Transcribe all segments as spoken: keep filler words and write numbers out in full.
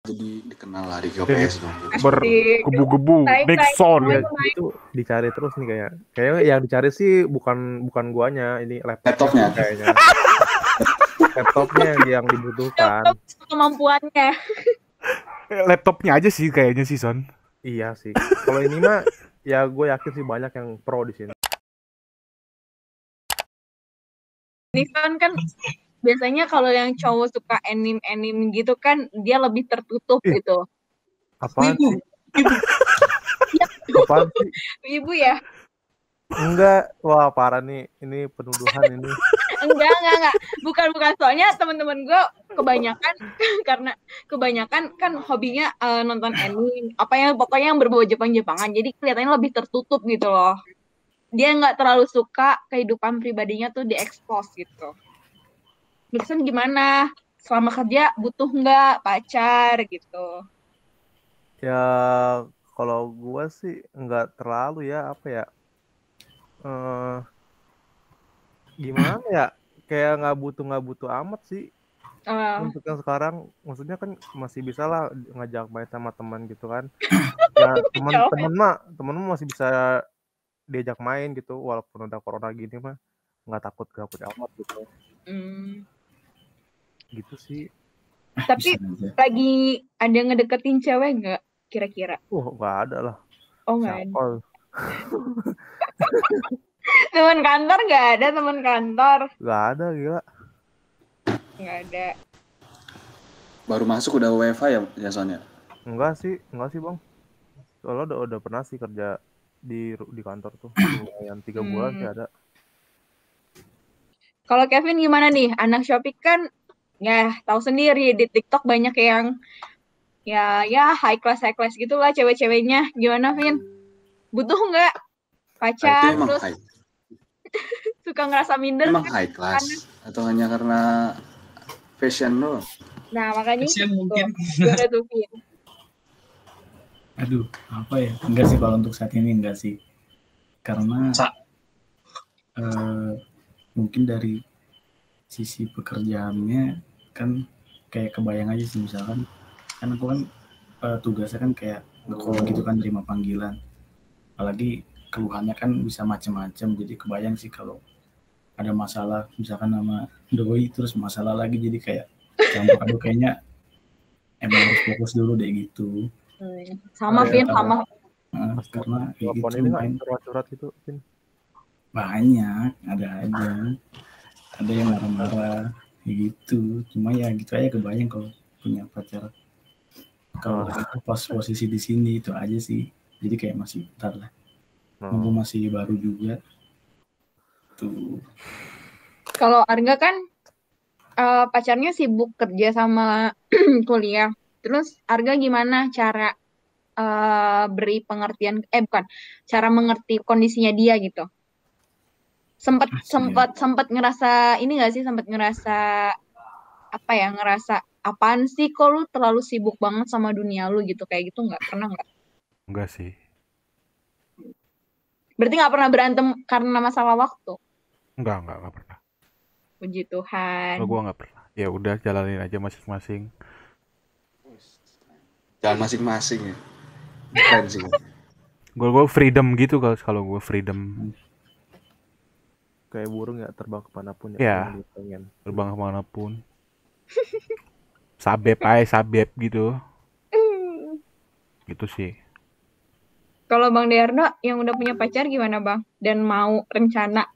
jadi dikenal lah di G P S dong. Bergebu-gebu, next sound ya, itu dicari terus nih kayak. Kayaknya yang dicari sih bukan bukan guanya, ini laptopnya kayaknya. Laptopnya yang dibutuhkan. Laptop kemampuannya. Laptopnya aja sih kayaknya sih Son. Iya sih. Kalau ini mah ya gue yakin sih banyak yang pro di sini. Ini kan kan biasanya kalau yang cowok suka anime-anime gitu kan dia lebih tertutup Ih, gitu. Apaan sih? Apaan sih? Ibu ya? Enggak, wah parah nih, ini penuduhan ini. enggak, enggak, enggak. Bukan, bukan. Soalnya teman-teman gue kebanyakan, karena kebanyakan kan hobinya uh, nonton anime. Apa yang, pokoknya yang berbau Jepang-Jepangan. Jadi kelihatannya lebih tertutup gitu loh. Dia nggak terlalu suka kehidupan pribadinya tuh diekspos gitu. Gibson gimana? Selama kerja butuh nggak pacar gitu? Ya, kalau gue sih nggak terlalu ya, apa ya. Uh, gimana ya, kayak nggak butuh nggak butuh amat sih uh. untuk yang sekarang. Maksudnya kan masih bisa lah ngajak main sama teman gitu kan. Ya teman-teman mah temen mah masih bisa diajak main gitu walaupun udah corona gini mah nggak takut gabut amat gitu. Hmm. Gitu sih. Tapi lagi ada ngedeketin cewek nggak kira-kira? Oh nggak ada lah. Oh nggak ada. Teman kantor nggak ada, teman kantor? Nggak ada, gila. Nggak ada. Baru masuk udah W F H ya, ya Sonya? Enggak sih, enggak sih bang. Soalnya udah udah pernah sih kerja di di kantor tuh, lumayan tiga hmm. bulan sih ada. Kalau Kevin gimana nih? Anak Shopee kan, ya tahu sendiri di TikTok banyak yang ya ya high class high class gitulah cewek-ceweknya. Gimana, Vin? Butuh nggak pacar? Itu terus high. Suka ngerasa minder? Emang kan? High class karena... atau hanya karena fashion lo? Nah makanya fashion itu mungkin. Gimana tuh, Vin? Aduh, apa ya? Enggak sih kalau untuk saat ini enggak sih. Karena uh, mungkin dari sisi pekerjaannya kan kayak kebayang aja sih, misalkan kan aku kan uh, tugasnya kan kayak nge-call gitu kan, terima panggilan. Apalagi keluhannya kan bisa macam-macam, jadi kebayang sih kalau ada masalah misalkan sama doi terus masalah lagi, jadi kayak campur aduk, kayaknya emang harus fokus dulu deh gitu. Sama Vin, sama. Nah, karena kayak gitu ini main curhat-curhat gitu, Vin. Banyak, ada aja. Ada yang marah-marah kayak gitu. Cuma ya gitu aja, kebayang kalau punya pacar. Kalau oh. pas posisi di sini itu aja sih. Jadi kayak masih bentar lah. Oh. Masih baru juga. Tuh. Kalau Arga kan uh, pacarnya sibuk kerja sama kuliah. Terus Arga gimana cara uh, beri pengertian, eh bukan, cara mengerti kondisinya dia gitu? Sempat Asyik. sempat sempat ngerasa ini nggak sih, sempat ngerasa apa ya, ngerasa apaan sih kok lu terlalu sibuk banget sama dunia lu gitu, kayak gitu nggak? Pernah nggak? Enggak sih. Berarti nggak pernah berantem karena masalah waktu? Enggak, enggak, enggak pernah. Puji Tuhan. Oh, gua nggak pernah. Ya udah, jalanin aja masing-masing. Jalan masing-masing ya. Keren sih. Gue gue freedom gitu kalau kalau gue freedom. Kayak burung ya, terbang kemanapun ya. Ya, pengen. Terbang kemanapun. Sabep aja, sabep gitu. Gitu sih. Kalau Bang Dearno yang udah punya pacar gimana Bang? Dan mau rencana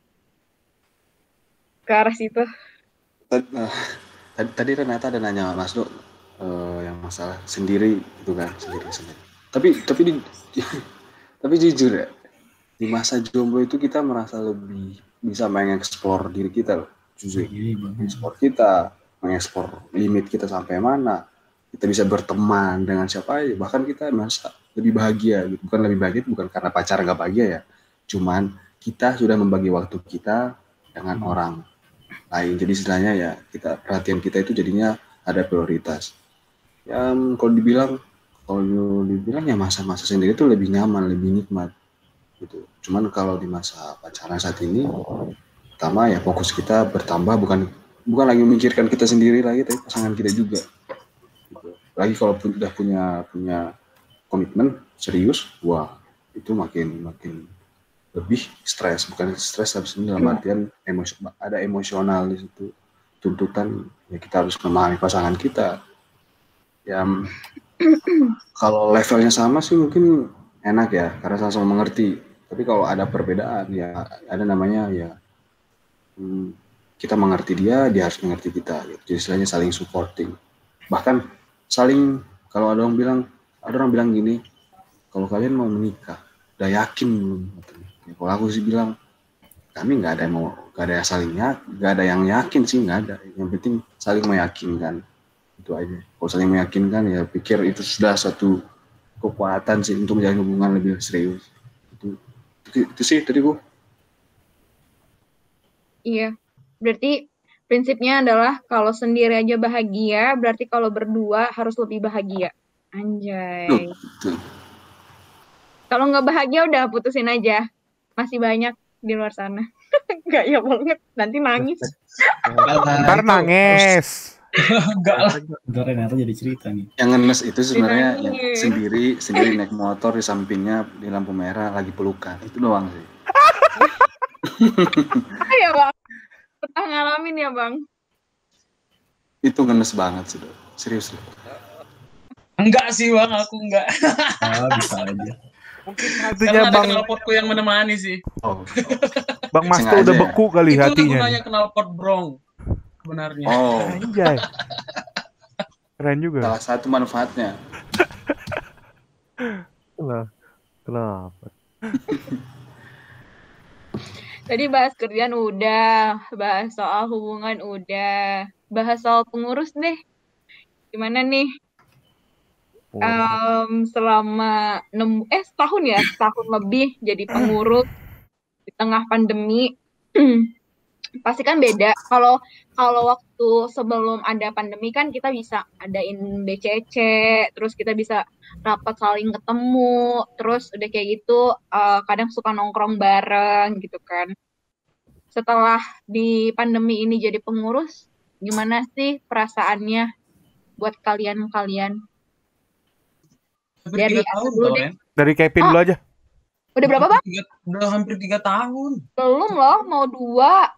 ke arah situ? Tadi, uh, tadi, tadi Renata ada nanya Mas Do. Uh, yang masalah sendiri itu kan, sendiri sendiri. Tapi tapi di, tapi jujur ya, di masa jomblo itu kita merasa lebih bisa mengeksplor diri kita loh, jujur. Mengeksplor kita, mengeksplor limit kita sampai mana. Kita bisa berteman dengan siapa aja, bahkan kita merasa lebih bahagia. Bukan lebih bahagia, bukan karena pacar nggak bahagia ya. Cuman kita sudah membagi waktu kita dengan hmm. orang lain. Jadi sebenarnya ya kita perhatian kita itu jadinya ada prioritas. Ya kalau dibilang kalau dibilang ya masa-masa sendiri itu lebih nyaman, lebih nikmat gitu. Cuman kalau di masa pacaran saat ini, pertama ya fokus kita bertambah, bukan bukan lagi memikirkan kita sendiri lagi, tapi pasangan kita juga gitu. lagi kalau pun udah punya punya komitmen serius, wah itu makin makin lebih stres, bukan stres habis ini dalam artian emosi, ada emosional di situ, tuntutan ya kita harus memahami pasangan kita. Ya kalau levelnya sama sih mungkin enak ya karena sama-sama mengerti. Tapi kalau ada perbedaan ya ada namanya ya hmm, kita mengerti dia, dia harus mengerti kita. Gitu. Jadi istilahnya saling supporting. Bahkan saling kalau ada orang bilang ada orang bilang gini, kalau kalian mau menikah, udah yakin belum? Ya, kalau aku sih bilang kami nggak ada yang mau, nggak ada yang saling yakin, nggak ada yang yakin sih nggak ada. Yang penting saling meyakinkan. Itu aja. Kalau saling meyakinkan ya pikir itu sudah satu kekuatan sih untuk menjalin hubungan lebih serius. Itu itu, itu sih tadi Bu. Iya. Berarti prinsipnya adalah kalau sendiri aja bahagia, berarti kalau berdua harus lebih bahagia. Anjay. Tuh, tuh. Kalau nggak bahagia udah putusin aja. Masih banyak di luar sana. Nggak ya banget. Nanti nangis. Ntar nangis. Enggak lah. Bentar Renata jadi cerita nih. Yang ngenes itu sebenarnya yang Nangis. sendiri sendiri naik motor di sampingnya di lampu merah lagi pelukan. Itu doang sih. Ayo bang. Pernah ngalamin ya bang? Itu ngenes banget sih, Do. Serius loh. Enggak sih bang, aku enggak. Ah, bisa aja. Mungkin Karena hatinya ada Bang knalpotku yang menemani sih. Oh. Bang Masto Sengaja udah ya? beku kali Itulah hatinya. gunanya knalpot brong. Sebenarnya. Oh, Anjay. Keren juga. salah satu manfaatnya. Kenapa? Kenapa? Tadi bahas kerjaan udah, bahas soal hubungan udah, bahas soal pengurus deh. Gimana nih? Um, selama enam eh setahun ya, setahun lebih jadi pengurus di tengah pandemi. Pasti kan beda. Kalau kalau waktu sebelum ada pandemi kan kita bisa adain B C C, terus kita bisa rapat saling ketemu, terus udah kayak gitu uh, kadang suka nongkrong bareng gitu kan. Setelah di pandemi ini jadi pengurus, gimana sih perasaannya buat kalian-kalian? Hampir Dari tiga tahun Asa dulu tau deh. Ren. Dari Kevin Oh. dulu aja. Udah berapa bang? Tiga- Udah hampir tiga tahun. Belum loh, mau dua.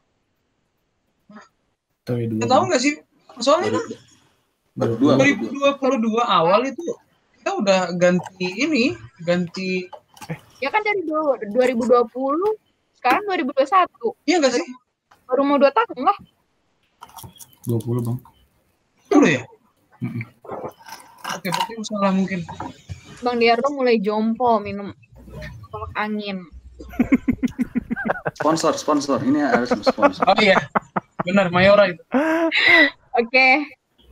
Tapi dua. Kita tahu nggak sih? Soalnya kan Berdua, dua ribu berdua. dua puluh dua awal itu kita udah ganti ini, ganti Ya kan dari dulu dua ribu dua puluh, sekarang dua ribu dua puluh satu. iya nggak sih? Baru mau dua tahun lah. dua puluh bang. Udah ya? Mm-mm. Oke, berarti salah mungkin. Bang Diarto mulai jompo minum kolak angin. Sponsor, sponsor. Ini harus sponsor. Oh iya, benar Mayora itu. Oke.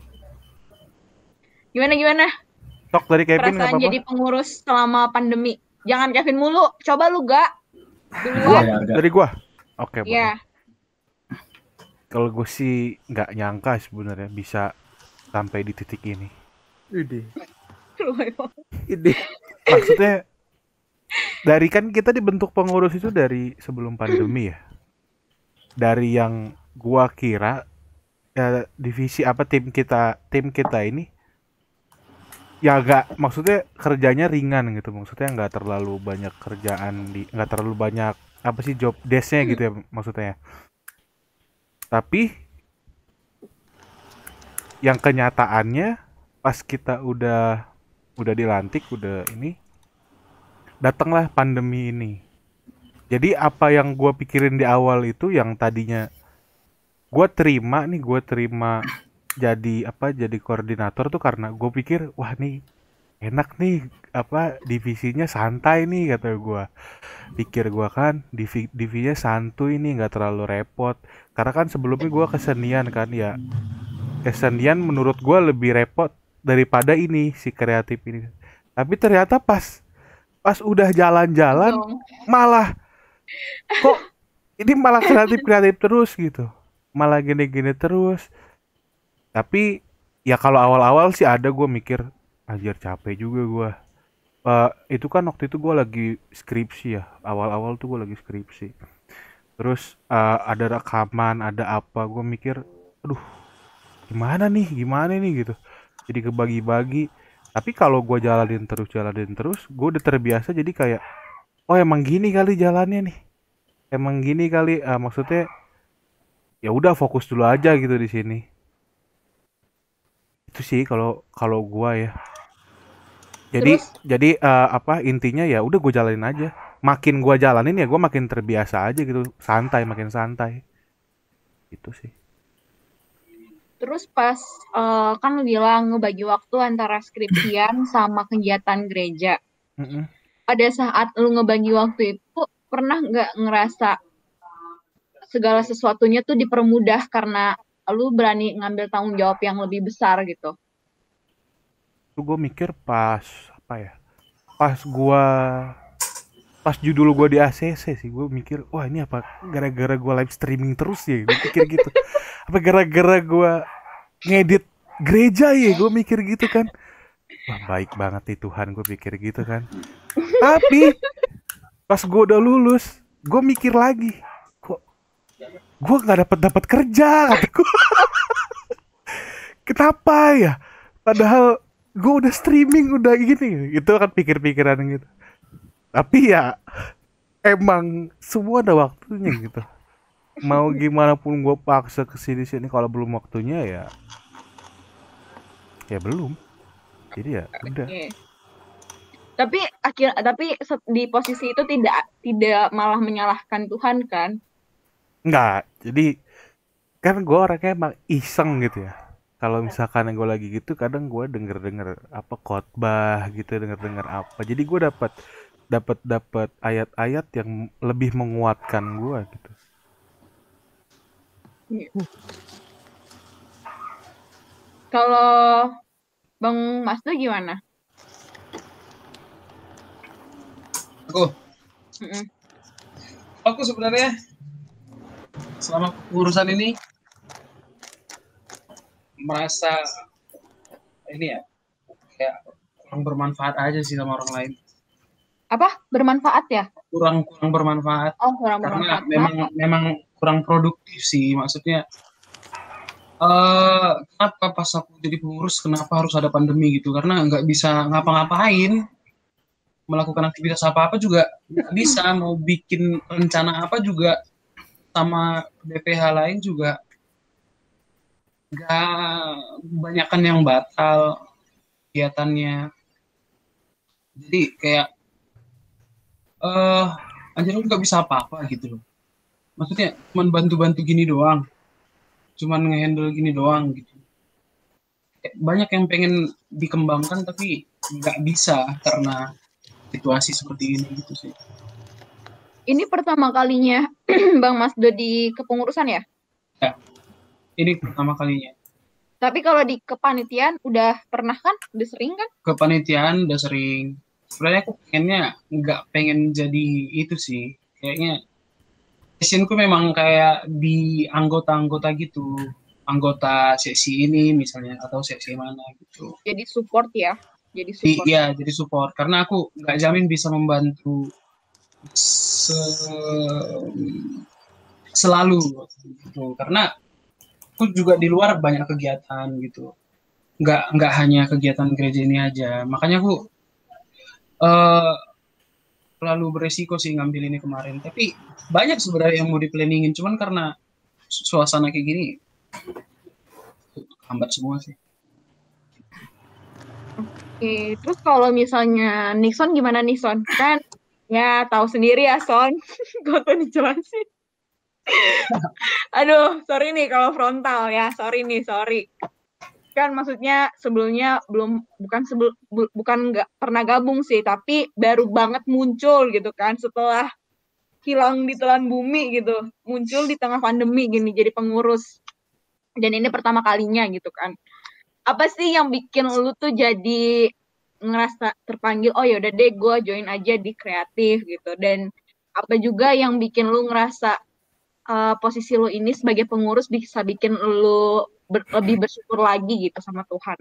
Gimana gimana? Tok dari Kevin nggak Perasaan apa-apa. jadi pengurus selama pandemi. Jangan Kevin mulu. Coba lu gak? Gua Duluan. ya agak. Dari gua. Oke, boleh. Iya. Kalau gue sih nggak nyangka sebenarnya bisa sampai di titik ini. Ide. Ide. Maksudnya dari kan kita dibentuk pengurus itu dari sebelum pandemi ya. Dari yang gua kira ya divisi apa tim kita tim kita ini ya nggak, maksudnya kerjanya ringan gitu, maksudnya nggak terlalu banyak kerjaan di nggak terlalu banyak apa sih job desk-nya gitu ya maksudnya. Tapi yang kenyataannya pas kita udah udah dilantik, udah ini, datanglah pandemi ini. Jadi apa yang gue pikirin di awal itu yang tadinya gue terima nih, gue terima jadi apa jadi koordinator tuh karena gue pikir wah nih enak nih apa divisinya santai nih, kata gue. Pikir gue kan divi, divisinya santuy nih, nggak terlalu repot. Karena kan sebelumnya gue kesenian kan ya. Kesenian menurut gue lebih repot daripada ini si kreatif ini. Tapi ternyata pas pas udah jalan-jalan Dong. malah kok ini malah kreatif kreatif terus gitu, malah gini-gini terus. Tapi ya kalau awal-awal sih ada gue mikir anjir capek juga gue. Uh, itu kan waktu itu gue lagi skripsi ya, awal-awal tuh gue lagi skripsi. Terus uh, ada rekaman, ada apa, gue mikir aduh gimana nih, gimana nih gitu. jadi kebagi-bagi. Tapi kalau gue jalanin terus jalanin terus, gue udah terbiasa jadi kayak, oh emang gini kali jalannya nih, emang gini kali, ah, maksudnya ya udah fokus dulu aja gitu di sini. Itu sih kalau kalau gue ya. Jadi Terus jadi eh, apa intinya ya udah gue jalanin aja. Makin gue jalanin ya gue makin terbiasa aja gitu, santai makin santai. Itu sih. terus pas eh, kan lu bilang ngebagi waktu antara skripsian sama kegiatan gereja. Mm-mm. Pada saat lu ngebagi waktu itu pernah nggak ngerasa segala sesuatunya tuh dipermudah karena lu berani ngambil tanggung jawab yang lebih besar gitu? Itu gue mikir pas apa ya? Pas gua pas judul gua di A C C sih gue mikir, wah ini apa gara-gara gua live streaming terus ya? Gue pikir gitu. Apa gara-gara gua ngedit gereja ya? Gue mikir gitu kan. Wah baik banget nih Tuhan, gue pikir gitu kan. Tapi pas gue udah lulus, gue mikir lagi, kok gue nggak dapat dapat kerja, kata gue. Kenapa ya? Padahal gue udah streaming, udah gini. Itu kan pikir-pikiran gitu. Tapi ya emang semua ada waktunya gitu. Mau gimana pun gue paksa kesini sini, kalau belum waktunya ya, ya belum. Jadi ya udah. Oke. Tapi akhir tapi se- di posisi itu tidak tidak malah menyalahkan Tuhan kan? Enggak. Jadi kan gue orangnya emang iseng gitu ya. Kalau misalkan gue lagi gitu, kadang gue denger-denger apa khotbah gitu, denger-denger apa. Jadi gue dapat dapat dapat ayat-ayat yang lebih menguatkan gue gitu. Kalau Bang Masdo gimana? Aku, Mm-mm. aku sebenarnya selama urusan ini merasa ini ya kayak kurang bermanfaat aja sih sama orang lain. Apa? Bermanfaat ya? Kurang kurang bermanfaat Oh, kurang karena bermanfaat. memang memang kurang produktif sih, maksudnya. Eh, kenapa pas aku jadi pengurus kenapa harus ada pandemi gitu? Karena nggak bisa ngapa-ngapain, melakukan aktivitas apa-apa juga nggak bisa, mau bikin rencana apa juga sama B P H lain juga nggak, kebanyakan yang batal kegiatannya. Jadi kayak eh anjir lu nggak bisa apa-apa gitu loh. Maksudnya cuman bantu-bantu gini doang, cuman ngehandle gini doang gitu. Kayak banyak yang pengen dikembangkan tapi nggak bisa karena situasi seperti ini gitu sih. Ini pertama kalinya Bang Masdo di kepengurusan ya? Ya, ini pertama kalinya. Tapi kalau di kepanitiaan udah pernah kan? Udah sering kan? Kepanitiaan udah sering. Sebenarnya aku pengennya nggak pengen jadi itu sih. Kayaknya passionku memang kayak di anggota-anggota gitu. Anggota seksi ini misalnya atau seksi mana gitu. Jadi support ya? Jadi Di, support. ya, jadi support. Karena aku nggak jamin bisa membantu se- selalu gitu. Karena aku juga di luar banyak kegiatan gitu. Nggak nggak hanya kegiatan gereja ini aja. Makanya aku eh terlalu beresiko sih ngambil ini kemarin. Tapi banyak sebenarnya yang mau di-planningin, cuman karena su- suasana kayak gini hambat semua sih. Oke, terus kalau misalnya Nixon gimana Nixon? Kan ya tahu sendiri ya Son. Gak tau dijelasin. Aduh, sorry nih kalau frontal ya. Sorry nih, sorry. Kan maksudnya sebelumnya belum bukan sebel, bu- bukan nggak pernah gabung sih, tapi baru banget muncul gitu kan setelah hilang di telan bumi gitu, muncul di tengah pandemi gini jadi pengurus. Dan ini pertama kalinya gitu kan. Apa sih yang bikin lu tuh jadi ngerasa terpanggil, oh yaudah deh gue join aja di kreatif gitu, dan apa juga yang bikin lu ngerasa uh, posisi lu ini sebagai pengurus bisa bikin lu ber- lebih bersyukur lagi gitu sama Tuhan.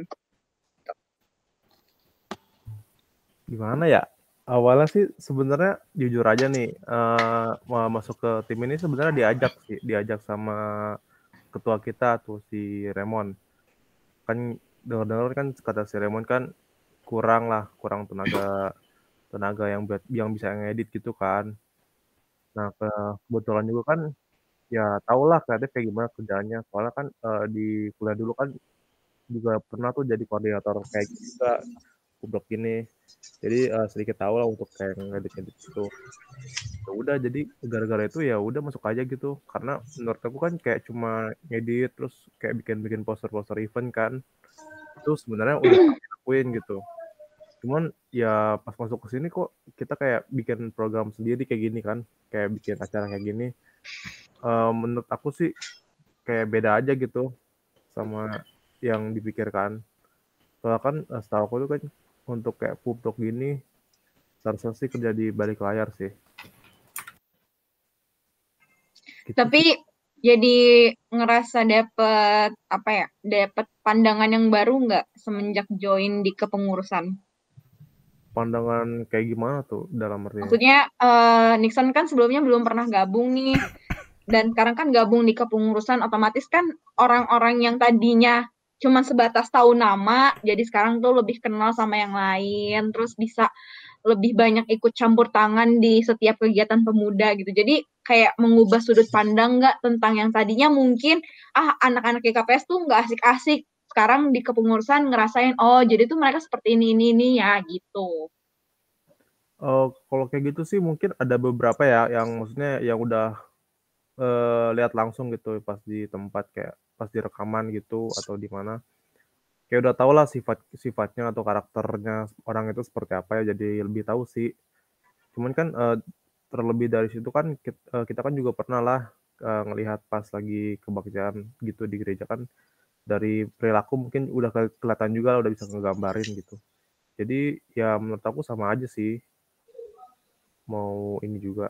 Gimana ya? Awalnya sih sebenarnya jujur aja nih, eh, mau masuk ke tim ini sebenarnya diajak sih, diajak sama ketua kita tuh si Remon. Kan dengar-dengar kan kata si Raymond kan kurang lah, kurang tenaga tenaga yang buat yang bisa ngedit gitu kan. Nah, ke- kebetulan juga kan ya tau lah kreatif kayak gimana kerjaannya. Soalnya kan eh, di kuliah dulu kan juga pernah tuh jadi koordinator kayak gitu juga kublok ini. Jadi eh, sedikit tahu lah untuk kayak ngedit-ngedit gitu. Ya udah jadi gara-gara itu ya udah masuk aja gitu. Karena menurut aku kan kayak cuma ngedit terus kayak bikin-bikin poster-poster event kan. Itu sebenarnya udah pernah dilakuin gitu. Cuman ya pas masuk ke sini kok kita kayak bikin program sendiri kayak gini kan, kayak bikin acara kayak gini. Eh, menurut aku sih kayak beda aja gitu sama yang dipikirkan. Soalnya kan eh, setahu aku tuh kan untuk kayak puptok gini seharusnya sih kerja di balik layar sih. Gitu. Tapi jadi ngerasa dapet apa ya, dapet pandangan yang baru nggak semenjak join di kepengurusan? Pandangan kayak gimana tuh dalam artinya? Maksudnya eh, Nixon kan sebelumnya belum pernah gabung nih, dan sekarang kan gabung di kepengurusan, otomatis kan orang-orang yang tadinya cuma sebatas tahu nama, jadi sekarang tuh lebih kenal sama yang lain, terus bisa lebih banyak ikut campur tangan di setiap kegiatan pemuda gitu. Jadi kayak mengubah sudut pandang nggak tentang yang tadinya mungkin ah anak-anak K P S tuh nggak asik-asik. Sekarang di kepengurusan ngerasain oh jadi tuh mereka seperti ini ini ini ya gitu. Oh, kalau kayak gitu sih mungkin ada beberapa ya yang maksudnya yang udah eh, lihat langsung gitu pas di tempat kayak pas di rekaman gitu atau di mana. Kayak udah tau lah sifat sifatnya atau karakternya orang itu seperti apa ya, jadi lebih tahu sih. Cuman kan eh, terlebih dari situ kan kita, eh, kita kan juga pernah lah eh, ngelihat pas lagi kebaktian gitu di gereja kan dari perilaku mungkin udah ke- kelihatan juga lah, udah bisa ngegambarin gitu. Jadi ya menurut aku sama aja sih mau ini juga.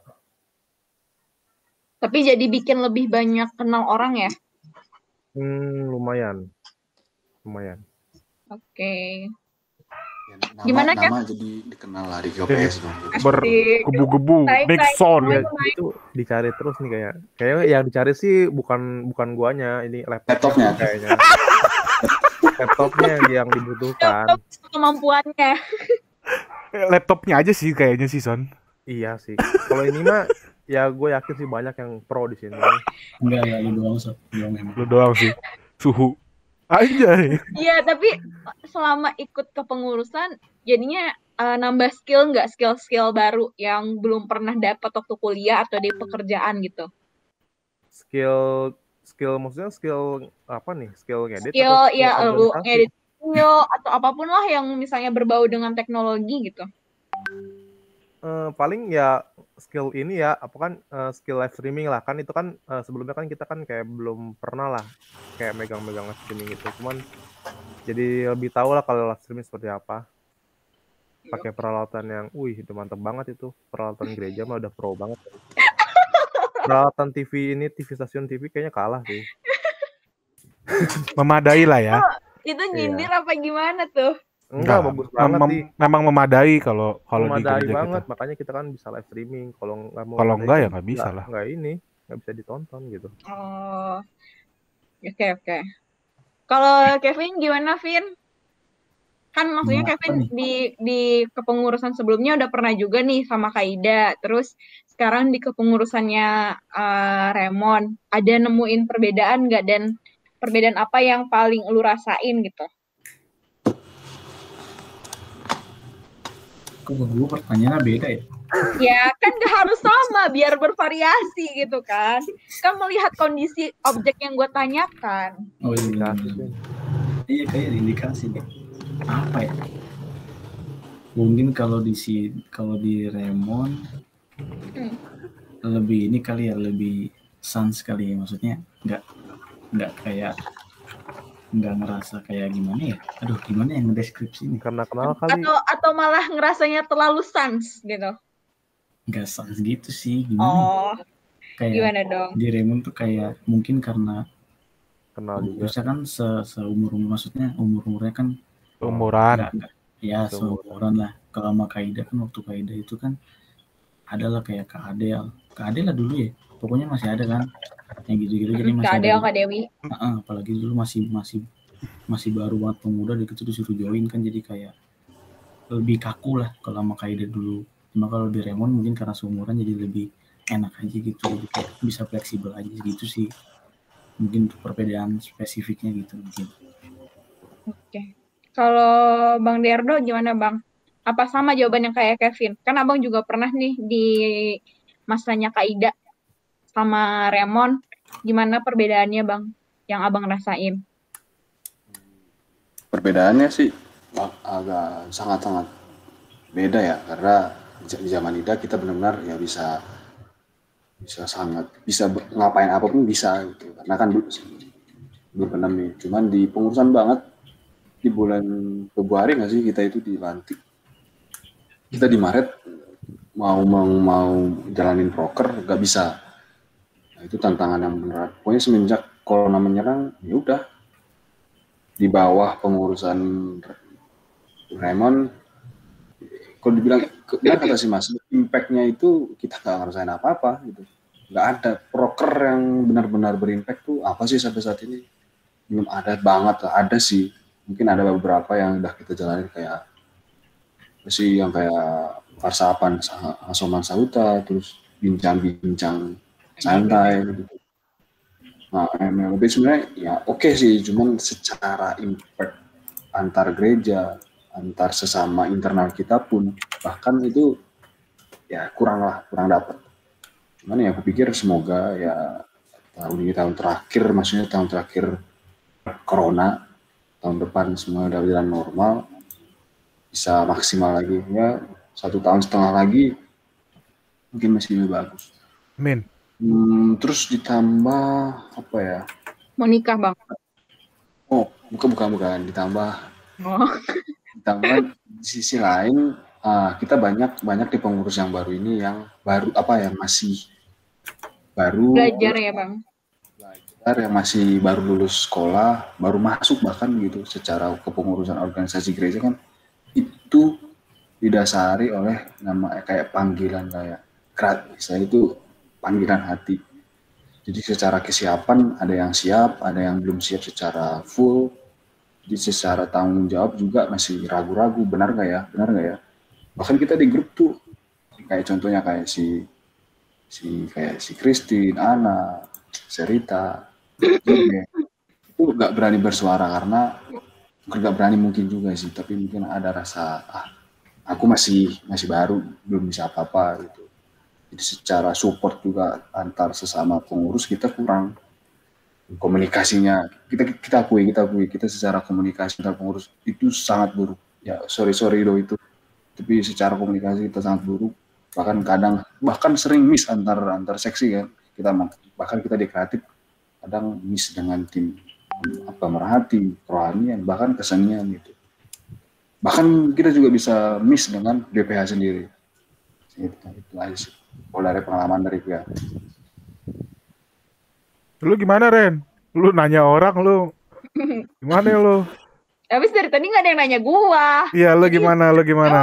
Tapi jadi bikin lebih banyak kenal orang ya. Hmm, lumayan, lumayan. Oke. Ya, nama, Gimana, Kat? nama jadi dikenal lah di K P S dong. Gitu. Bergebu-gebu, Naik, naik, Nixon. Ya, naik. itu dicari terus nih kayak. Kayaknya yang dicari sih bukan bukan guanya, ini Laptopnya. laptopnya kayaknya. Laptopnya yang, yang dibutuhkan. Laptop kemampuannya. Laptopnya aja sih kayaknya sih Son. Iya sih. Kalau ini mah ya gue yakin sih banyak yang pro di sini. Enggak, enggak, lu doang, Sob. Lu memang. Lu doang sih. Suhu. Aja. Iya, tapi selama ikut kepengurusan jadinya uh, nambah skill nggak, skill-skill baru yang belum pernah dapat waktu kuliah atau di pekerjaan gitu. Skill skill maksudnya skill apa nih? Skill ngedit Skill atau skill ya lu organisasi? ngedit video atau apapun lah yang misalnya berbau dengan teknologi gitu. Eh, paling ya skill ini ya apa kan eh, skill live streaming lah kan itu kan eh, sebelumnya kan kita kan kayak belum pernah lah kayak megang-megang live streaming itu cuman jadi lebih tahu lah kalau live streaming seperti apa pakai peralatan yang wih itu mantep banget itu peralatan gereja mah udah pro banget peralatan T V ini T V stasiun T V kayaknya kalah sih. Memadai lah ya. Oh, itu nyindir apa gimana tuh? Enggak, bagus banget mem- sih. Memang memadai kalau kalau di Memadai gereja banget, kita. makanya kita kan bisa live streaming. Kalau nggak mau Kalau memadai enggak kan ya nggak bisa nggak- lah. Nggak ini, nggak bisa ditonton gitu. Oh, oke oke. Kalau Kevin gimana, Vin? Kan maksudnya Gimana Kevin nih? di di kepengurusan sebelumnya udah pernah juga nih sama Kaida. Terus sekarang di kepengurusannya eh, Raymond, ada nemuin perbedaan nggak, dan perbedaan apa yang paling lu rasain gitu? Kok gue pertanyaannya beda ya? Ya kan nggak harus sama, biar bervariasi gitu kan. Kan melihat kondisi objek yang gue tanyakan. Oh iya, bener, Indikasi bener. sih. Iya kayak indikasi deh. Apa ya? Mungkin kalau di si kalau di Raymond Hmm. lebih ini kali ya, lebih sans kali ya, maksudnya nggak nggak kayak nggak ngerasa kayak gimana ya? Aduh, gimana yang ngedeskripsi ini? Karena kenal kali. Atau atau malah ngerasanya terlalu sans gitu. Nggak sans gitu sih, gimana? ya? Oh, Kayak gimana dong? di Raymond tuh kayak mungkin karena Kenal juga. Terusnya kan se seumur umur maksudnya umur umurnya kan Umuran. nggak nggak ya Seumuran. seumuran lah. Kalau sama Kaida kan waktu Kaida itu kan adalah kayak Kak Adel, Kak Adel lah dulu ya. Pokoknya masih ada kan yang gitu-gitu jadi Kak masih Adel, ada. Kak Dewi. Heeh, apalagi dulu masih masih masih baru banget pemuda gitu disuruh join kan jadi kayak lebih kaku lah kalau sama Kaida dulu. Cuma kalau di Remon mungkin karena seumuran jadi lebih enak aja gitu, jadi kayak bisa fleksibel aja gitu sih. Mungkin untuk perbedaan spesifiknya gitu mungkin. Oke. Kalau Bang Derdo gimana Bang? Apa sama jawabannya kayak Kevin? Kan Abang juga pernah nih di masanya Kaida sama Remon. Gimana perbedaannya Bang yang Abang rasain? Perbedaannya sih agak sangat-sangat beda ya, karena di zaman Ida kita benar-benar ya bisa bisa sangat bisa ngapain apapun bisa gitu, karena kan belum pernah nih. Cuman di pengurusan banget di bulan Februari nggak sih kita itu dilantik, kita di Maret mau mau mau jalanin proker nggak bisa. Nah, itu tantangan yang benar. Pokoknya semenjak corona menyerang ya udah di bawah pengurusan Raymond, kalau dibilang benar kata si Mas, impact-nya itu kita nggak ngerasain apa-apa gitu. Nggak ada proker yang benar-benar berimpact tuh apa sih sampai saat ini, belum ada banget. Ada sih, mungkin ada beberapa yang udah kita jalanin kayak sih yang kayak Farsapan Asoman Sauta, terus bincang-bincang santai gitu. Nah, M L B sebenarnya ya oke okay sih, cuman secara impact antar gereja, antar sesama internal kita pun bahkan itu ya kurang lah, kurang dapat. Cuman ya aku pikir semoga ya tahun ini tahun terakhir, maksudnya tahun terakhir corona, tahun depan semua udah jalan normal, bisa maksimal lagi ya, satu tahun setengah lagi mungkin masih lebih bagus. Amin. Hmm, terus ditambah apa ya? Mau nikah Bang? Oh, bukan bukan bukan ditambah. Oh. Ditambah di sisi lain uh, kita banyak banyak di pengurus yang baru ini yang baru apa ya masih baru belajar ya Bang. Belajar yang masih baru lulus sekolah, baru masuk bahkan gitu secara kepengurusan organisasi gereja kan itu didasari oleh nama kayak panggilan kayak saya itu panggilan hati. Jadi secara kesiapan ada yang siap, ada yang belum siap secara full. Jadi secara tanggung jawab juga masih ragu-ragu, benar nggak ya, benar nggak ya. Bahkan kita di grup tuh kayak contohnya kayak si si kayak si Christine, Ana, Serita, itu nggak berani bersuara karena bukan nggak berani mungkin juga sih, tapi mungkin ada rasa ah aku masih masih baru, belum bisa apa-apa gitu. Jadi secara support juga antar sesama pengurus kita kurang komunikasinya. Kita kita akui kita akui kita secara komunikasi antar pengurus itu sangat buruk. Ya sorry sorry loh itu. Tapi secara komunikasi kita sangat buruk. Bahkan kadang bahkan sering miss antar antar seksi kan. Kita bahkan kita di kreatif kadang miss dengan tim apa merhati, kerohanian, bahkan kesenian gitu. Bahkan kita juga bisa miss dengan D P H sendiri. Itu, itu aja sih. Kalau dari pengalaman dari gue. Lu gimana Ren? Lu nanya orang lu gimana ya lu? Habis dari tadi nggak ada yang nanya gua. Iya, lu gimana? Lu gimana?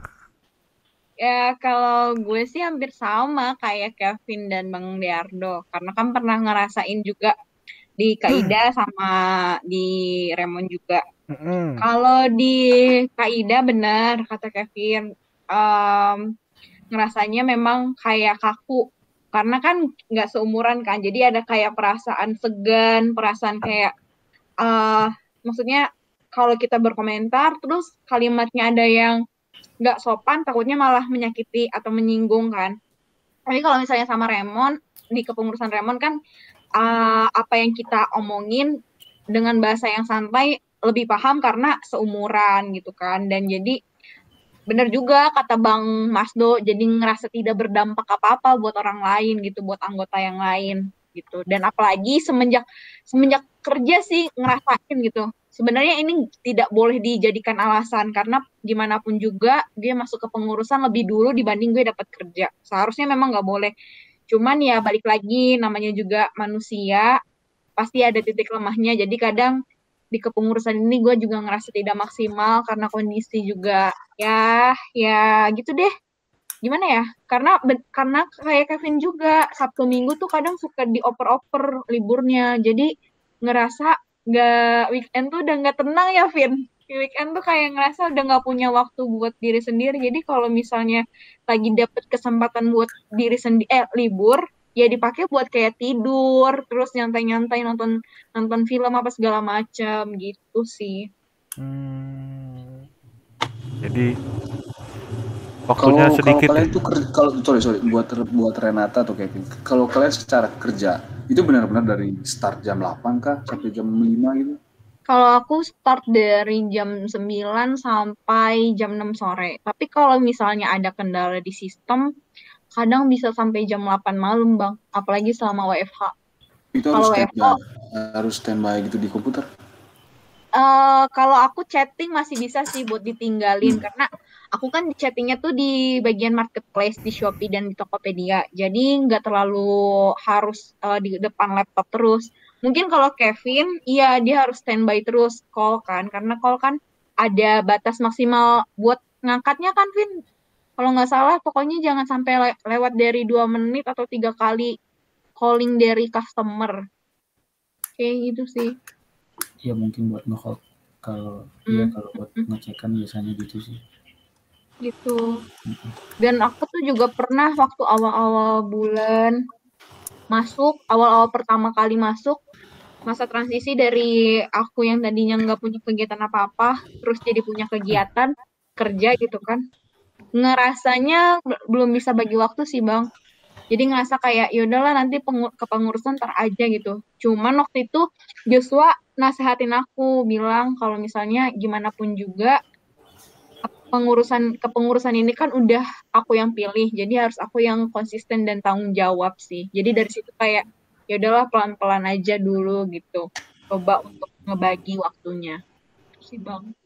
Ya kalau gue sih hampir sama kayak Kevin dan Bang Deardo, karena kan pernah ngerasain juga di Kaida sama di Remon juga. Mm-hmm. Kalau di Kaida benar kata Kevin, um, ngerasanya memang kayak kaku karena kan nggak seumuran kan, jadi ada kayak perasaan segan, perasaan kayak uh, maksudnya kalau kita berkomentar terus kalimatnya ada yang nggak sopan, takutnya malah menyakiti atau menyinggung kan. Tapi kalau misalnya sama Remon, di kepengurusan Remon kan uh, apa yang kita omongin dengan bahasa yang santai lebih paham karena seumuran gitu kan. Dan jadi bener juga kata Bang Masdo, jadi ngerasa tidak berdampak apa-apa buat orang lain gitu, buat anggota yang lain gitu. Dan apalagi semenjak semenjak kerja sih ngerasain gitu. Sebenarnya ini tidak boleh dijadikan alasan karena gimana pun juga dia masuk ke pengurusan lebih dulu dibanding gue dapat kerja. Seharusnya memang nggak boleh. Cuman ya balik lagi, namanya juga manusia, pasti ada titik lemahnya. Jadi kadang di kepengurusan ini gue juga ngerasa tidak maksimal karena kondisi juga ya ya gitu deh. Gimana ya? Karena karena kayak Kevin juga Sabtu Minggu tuh kadang suka dioper-oper liburnya. Jadi ngerasa nggak weekend tuh udah nggak tenang ya, Vin. Di weekend tuh kayak ngerasa udah nggak punya waktu buat diri sendiri. Jadi kalau misalnya lagi dapet kesempatan buat diri sendiri, eh libur, ya dipakai buat kayak tidur, terus nyantai-nyantai nonton nonton film apa segala macam gitu sih. Hmm. Jadi Kalau waktunya kalau sedikit kalian ya. tuh ker- kalau sorry sorry buat buat Renata atau Kevin, kalau kalian secara kerja itu benar-benar dari start jam delapan kah sampai jam lima gitu? Kalau aku start dari jam sembilan sampai jam enam sore. Tapi kalau misalnya ada kendala di sistem, kadang bisa sampai jam delapan malam, Bang. Apalagi selama W F H. Itu Kalau harus W F H, standby, harus standby gitu di komputer. eh kalau aku chatting masih bisa sih buat ditinggalin. Karena aku kan chattingnya tuh di bagian marketplace, di Shopee dan di Tokopedia. Jadi nggak terlalu harus eh, di depan laptop terus. Mungkin kalau Kevin, iya dia harus standby terus call kan. Karena call kan ada batas maksimal buat ngangkatnya kan, Vin. Kalau nggak salah, pokoknya jangan sampai le- lewat dari dua menit atau tiga kali calling dari customer. Kayak gitu sih. Ya mungkin buat nge-call. Kalau iya Hmm. kalau buat ngecekan biasanya gitu sih. Gitu. Dan aku tuh juga pernah waktu awal-awal bulan masuk, awal-awal pertama kali masuk, masa transisi dari aku yang tadinya nggak punya kegiatan apa-apa, terus jadi punya kegiatan kerja gitu kan. Ngerasanya be- belum bisa bagi waktu sih, Bang. Jadi ngerasa kayak ya udahlah nanti pengu- kepengurusan ntar aja gitu. Cuman waktu itu Joshua nasehatin aku bilang kalau misalnya gimana pun juga pengurusan kepengurusan ini kan udah aku yang pilih, jadi harus aku yang konsisten dan tanggung jawab sih. Jadi dari situ kayak ya udahlah pelan-pelan aja dulu gitu, coba untuk ngebagi waktunya sih, Bang.